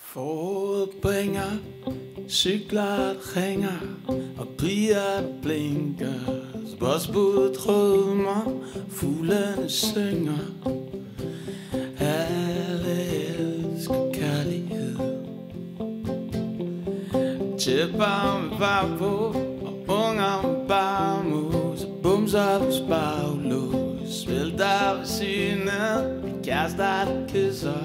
Foråret bringer cykler, der ringer og piger, der blinker. Spørgsmålet rødmer, fuglene synger. Alle elsker kærlighed. Tæpper med bare på og unger med bare mus og bumser på spaglås. Vælter ved siden af kærester, der kysser.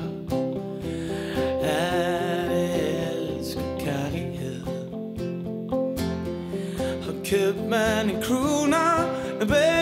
Alle elsker kærlighed. Og købt man en crooner med